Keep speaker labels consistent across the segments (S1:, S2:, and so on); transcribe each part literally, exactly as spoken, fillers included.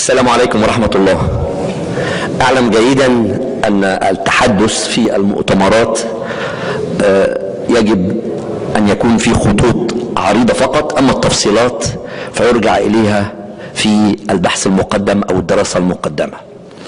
S1: السلام عليكم ورحمة الله. أعلم جيدا أن التحدث في المؤتمرات يجب أن يكون في خطوط عريضة فقط، أما التفصيلات فيرجع إليها في البحث المقدم أو الدراسة المقدمة.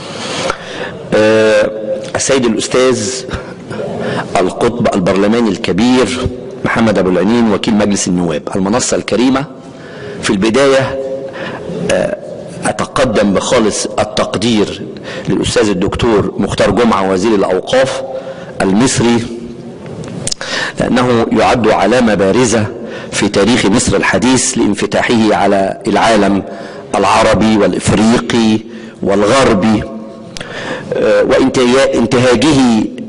S1: السيد الأستاذ القطب البرلماني الكبير محمد أبو العنين وكيل مجلس النواب، المنصة الكريمة، في البداية أتقدم بخالص التقدير للأستاذ الدكتور مختار جمعة وزير الأوقاف المصري، لأنه يعد علامة بارزة في تاريخ مصر الحديث لانفتاحه على العالم العربي والإفريقي والغربي، وانتهاجه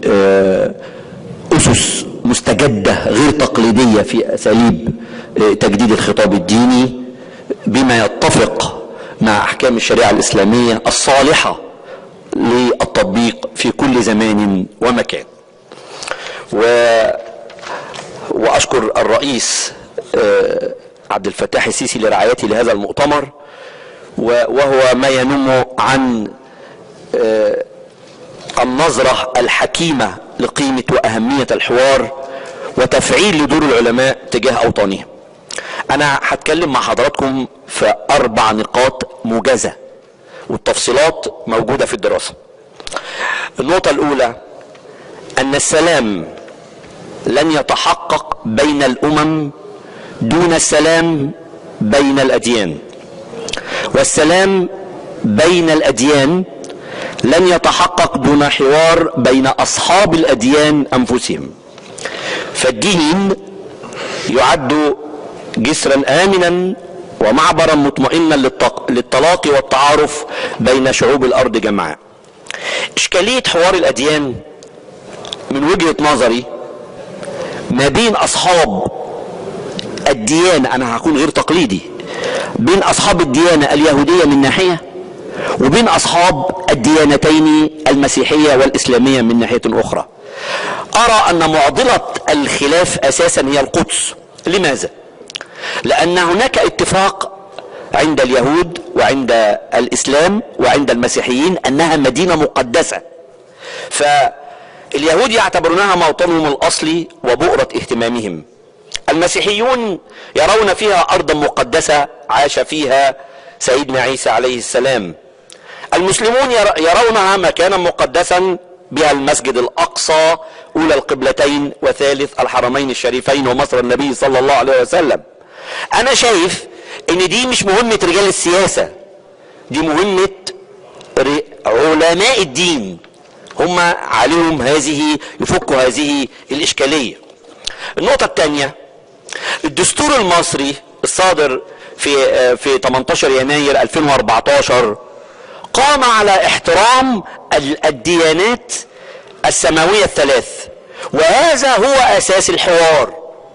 S1: أسس مستجدة غير تقليدية في أساليب تجديد الخطاب الديني بما يتفق مع أحكام الشريعة الإسلامية الصالحة للتطبيق في كل زمان ومكان. و... وأشكر الرئيس عبد الفتاح السيسي لرعايته لهذا المؤتمر، وهو ما ينم عن النظرة الحكيمة لقيمة وأهمية الحوار وتفعيل لدور العلماء تجاه أوطانهم. أنا هتكلم مع حضراتكم في أربع نقاط موجزة، والتفصيلات موجودة في الدراسة. النقطة الأولى أن السلام لن يتحقق بين الأمم دون السلام بين الأديان، والسلام بين الأديان لن يتحقق دون حوار بين أصحاب الأديان أنفسهم. فالدين يعد جسرا آمنا ومعبرا مطمئنا للتلاقي والتعارف بين شعوب الأرض جمعاء. إشكالية حوار الأديان من وجهة نظري ما بين أصحاب الديانة، أنا هكون غير تقليدي، بين أصحاب الديانة اليهودية من ناحية، وبين أصحاب الديانتين المسيحية والإسلامية من ناحية أخرى. أرى أن معضلة الخلاف أساسا هي القدس. لماذا؟ لأن هناك اتفاق عند اليهود وعند الإسلام وعند المسيحيين أنها مدينة مقدسة، فاليهود يعتبرونها موطنهم الأصلي وبؤرة اهتمامهم. المسيحيون يرون فيها أرضا مقدسة عاش فيها سيدنا عيسى عليه السلام. المسلمون يرونها مكانا مقدسا بها المسجد الأقصى أولى القبلتين وثالث الحرمين الشريفين ومصر النبي صلى الله عليه وسلم. أنا شايف إن دي مش مهمة رجال السياسة، دي مهمة علماء الدين، هم عليهم هذه يفكوا هذه الإشكالية. النقطة الثانية، الدستور المصري الصادر في في ثمانية عشر يناير ألفين وأربعتاشر قام على احترام الديانات السماوية الثلاث، وهذا هو أساس الحوار.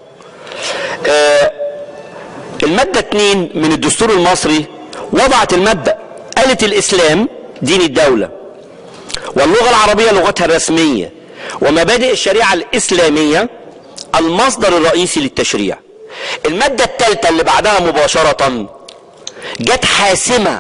S1: المادة اثنين من الدستور المصري وضعت المبدأ، قالت الإسلام دين الدولة، واللغة العربية لغتها الرسمية، ومبادئ الشريعة الإسلامية المصدر الرئيسي للتشريع. المادة الثالثة اللي بعدها مباشرة جت حاسمة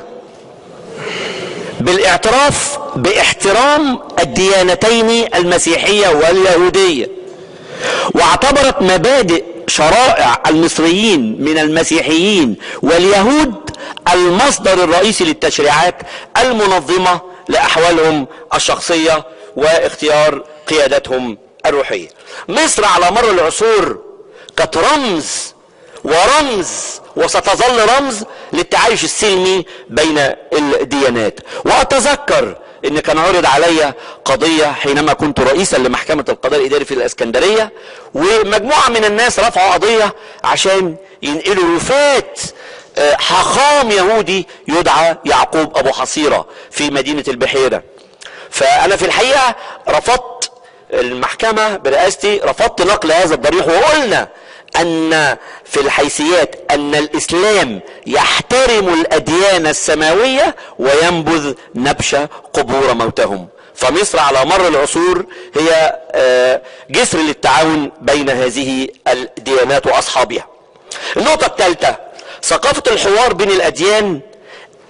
S1: بالاعتراف باحترام الديانتين المسيحية واليهودية، واعتبرت مبادئ شرائع المصريين من المسيحيين واليهود المصدر الرئيسي للتشريعات المنظمة لأحوالهم الشخصية واختيار قيادتهم الروحية. مصر على مر العصور كانت رمز ورمز وستظل رمز للتعايش السلمي بين الديانات. وأتذكر ان كان عرض علي قضية حينما كنت رئيسا لمحكمة القضاء الإداري في الإسكندرية، ومجموعة من الناس رفعوا قضية عشان ينقلوا رفاة حاخام يهودي يدعى يعقوب أبو حصيرة في مدينة البحيرة. فأنا في الحقيقة رفضت، المحكمة برئاستي رفضت نقل هذا الضريح، وقلنا أن في الحيثيات أن الإسلام يحترم الأديان السماوية وينبذ نبش قبور موتهم. فمصر على مر العصور هي جسر للتعاون بين هذه الديانات وأصحابها. النقطة الثالثة، ثقافة الحوار بين الأديان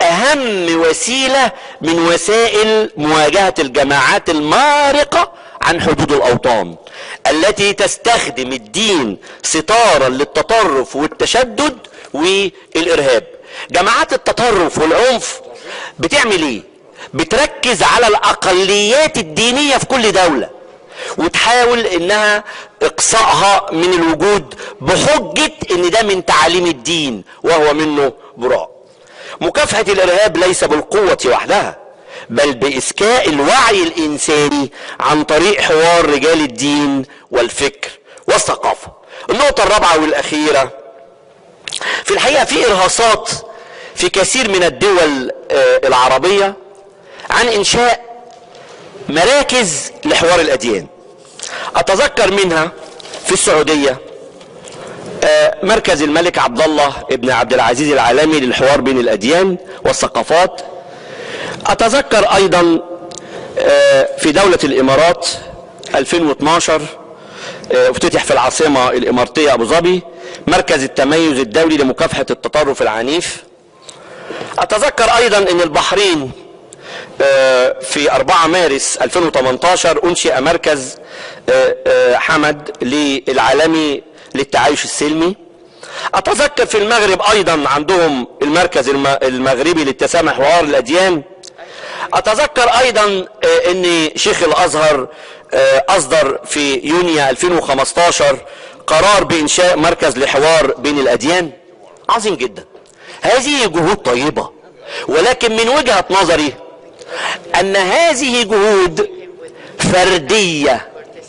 S1: اهم وسيلة من وسائل مواجهة الجماعات المارقة عن حدود الاوطان التي تستخدم الدين ستارا للتطرف والتشدد والارهاب. جماعات التطرف والعنف بتعمل ايه؟ بتركز على الاقليات الدينية في كل دولة وتحاول انها اقصائها من الوجود بحجة ان ده من تعاليم الدين وهو منه براء. مكافحة الارهاب ليس بالقوة وحدها بل باسكاء الوعي الانساني عن طريق حوار رجال الدين والفكر والثقافة. النقطة الرابعة والاخيرة، في الحقيقة في ارهاصات في كثير من الدول العربية عن انشاء مراكز لحوار الاديان. اتذكر منها في السعودية مركز الملك عبد الله ابن عبد العزيز العالمي للحوار بين الاديان والثقافات. اتذكر ايضا في دولة الامارات ألفين واثناشر افتتح في العاصمة الاماراتية ابو ظبي مركز التميز الدولي لمكافحة التطرف العنيف. اتذكر ايضا ان البحرين في أربعة مارس ألفين وثمانية عشر انشئ مركز حمد للعالمي للتعايش السلمي. اتذكر في المغرب ايضا عندهم المركز المغربي للتسامح وحوار الاديان. اتذكر ايضا ان شيخ الازهر اصدر في يونيو ألفين وخمسة عشر قرار بانشاء مركز لحوار بين الاديان. عظيم جدا، هذه جهود طيبة، ولكن من وجهة نظري ان هذه جهود فردية.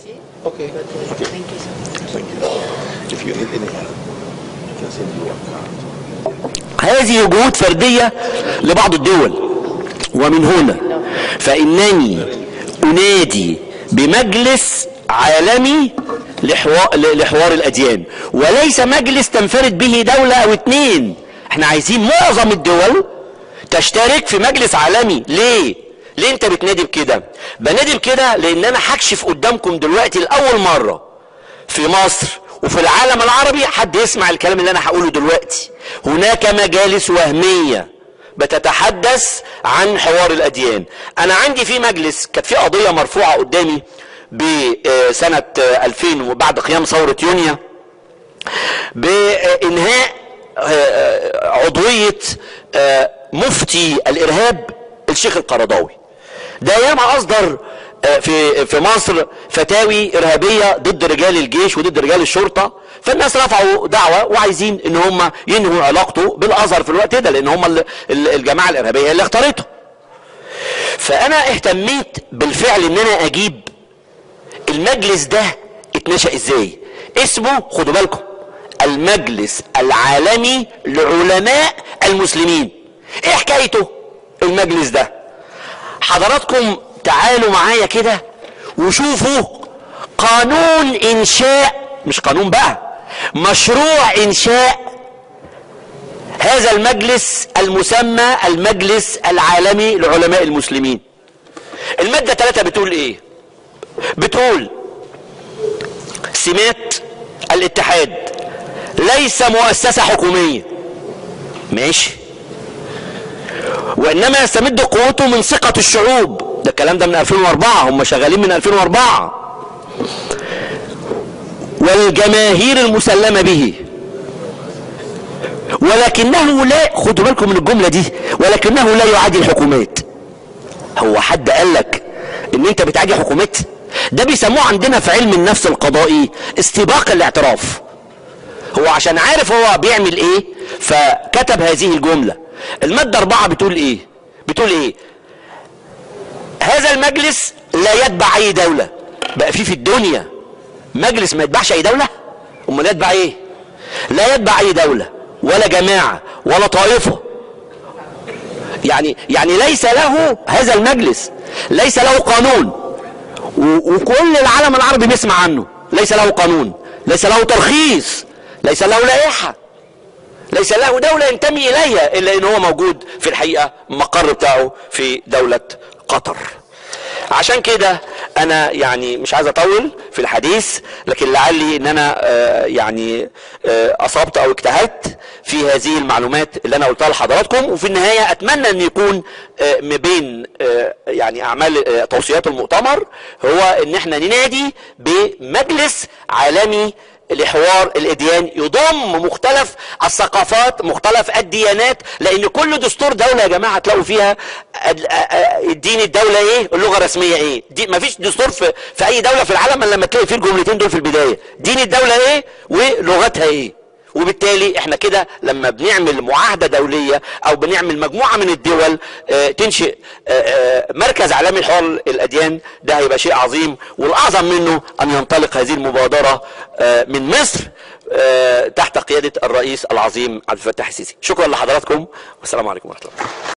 S1: هذه جهود فردية لبعض الدول، ومن هنا فإنني أنادي بمجلس عالمي لحوار الأديان، وليس مجلس تنفرد به دولة أو اتنين. احنا عايزين معظم الدول تشترك في مجلس عالمي. ليه؟ ليه انت بتنادي بكده؟ بنادي بكده لان انا هكشف قدامكم دلوقتي لأول مرة في مصر وفي العالم العربي حد يسمع الكلام اللي انا هقوله دلوقتي. هناك مجالس وهمية بتتحدث عن حوار الاديان. انا عندي في مجلس، كانت في قضية مرفوعة قدامي بسنة ألفين وبعد قيام ثورة يونيو بانهاء عضوية مفتي الارهاب الشيخ القرضاوي. ده ياما اصدر في في مصر فتاوي ارهابيه ضد رجال الجيش وضد رجال الشرطه، فالناس رفعوا دعوه وعايزين ان هم ينهوا علاقته بالازهر في الوقت ده، لان هم الجماعه الارهابيه اللي اختارته. فانا اهتميت بالفعل ان انا اجيب المجلس ده اتنشأ ازاي. اسمه، خدوا بالكم، المجلس العالمي لعلماء المسلمين. ايه حكايته المجلس ده؟ حضراتكم تعالوا معايا كده وشوفوا قانون انشاء، مش قانون بقى، مشروع انشاء هذا المجلس المسمى المجلس العالمي لعلماء المسلمين. المادة ثلاثة بتقول ايه؟ بتقول سمات الاتحاد ليس مؤسسة حكومية، ماشي، وانما يستمد قوته من ثقة الشعوب. ده الكلام ده من ألفين وأربعة، هم شغالين من ألفين وأربعة. والجماهير المسلمة به، ولكنه لا، خدوا بالكم من الجملة دي، ولكنه لا يعادي الحكومات. هو حد قال لك ان انت بتعادي حكومات؟ ده بيسموه عندنا في علم النفس القضائي استباق الاعتراف. هو عشان عارف هو بيعمل ايه فكتب هذه الجملة. المادة أربعة بتقول ايه؟ بتقول ايه؟ هذا المجلس لا يتبع اي دولة. بقى في في الدنيا مجلس ما يتبعش اي دولة؟ امال يتبع ايه؟ لا يتبع اي دولة ولا جماعة ولا طائفة. يعني يعني ليس له هذا المجلس، ليس له قانون، وكل العالم العربي بيسمع عنه. ليس له قانون، ليس له ترخيص، ليس له لائحة، ليس له دولة ينتمي إليها، إلا إن هو موجود في الحقيقة المقر بتاعه في دولة قطر. عشان كده انا يعني مش عايز اطول في الحديث، لكن لعلي ان انا آه يعني آه اصبت او اجتهدت في هذه المعلومات اللي انا قلتها لحضراتكم. وفي النهايه اتمنى ان يكون آه ما بين آه يعني اعمال آه توصيات المؤتمر هو ان احنا ننادي بمجلس عالمي لحوار الاديان يضم مختلف الثقافات، مختلف الديانات، لان كل دستور دولة يا جماعة تلاقوا فيها الدين الدولة ايه، اللغة الرسمية ايه. دي مفيش دستور في, في اي دولة في العالم الا لما تلاقي فيه الجملتين دول في البداية، دين الدولة ايه ولغتها ايه. وبالتالي احنا كده لما بنعمل معاهدة دولية او بنعمل مجموعة من الدول اه تنشئ اه اه مركز عالمي لحوار الاديان، ده هيبقى شيء عظيم. والاعظم منه ان ينطلق هذه المبادرة اه من مصر اه تحت قيادة الرئيس العظيم عبد الفتاح السيسي. شكرا لحضراتكم والسلام عليكم ورحمة الله.